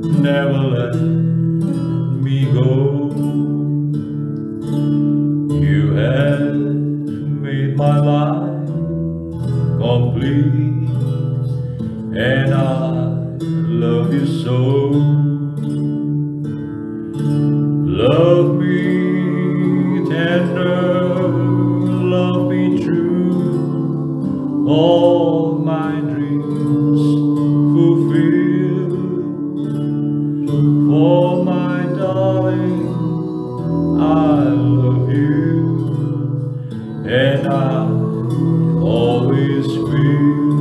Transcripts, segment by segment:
never let me go. You have made my life complete, and I love you so. Love me tender, love me true, all my dreams fulfill. For my darling, I love you, and I always will.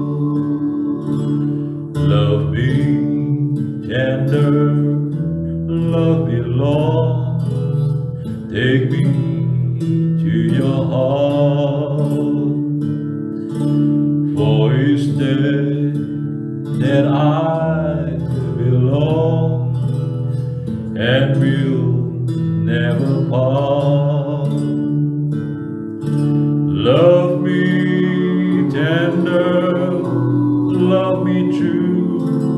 Love me tender, love me long, take me to your heart. For it's there that I belong, and will never part. Love me tender, love me true,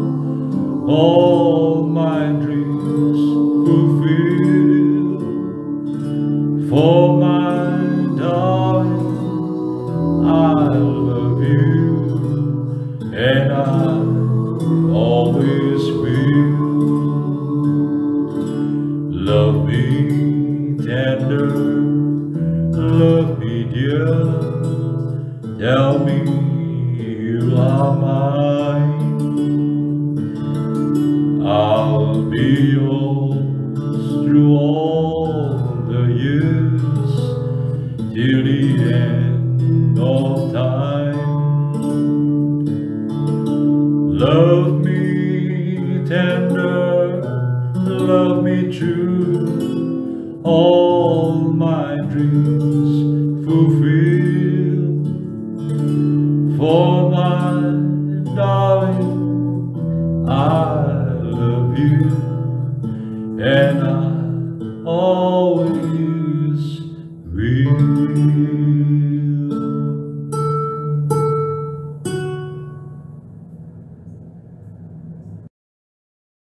all my dreams fulfill. For my darling, I love you, and I always will. Love me tender, love me dear, tell me you are mine. I'll be yours through all the years, till the end of time. Love me tender, love me true, all my dreams fulfill. For my darling, I love you, and I